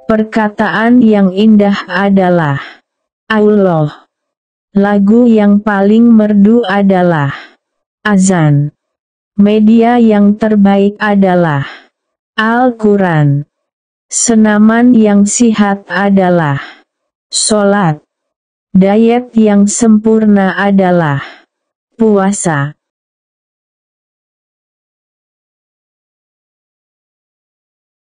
Perkataan yang indah adalah Allah. Lagu yang paling merdu adalah azan. Media yang terbaik adalah Al-Quran. Senaman yang sihat adalah sholat. Diet yang sempurna adalah puasa.